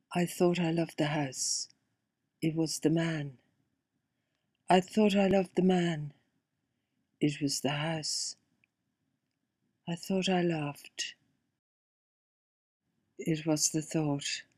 I thought I loved the house. It was the man. I thought I loved the man. It was the house. I thought I loved. It was the thought.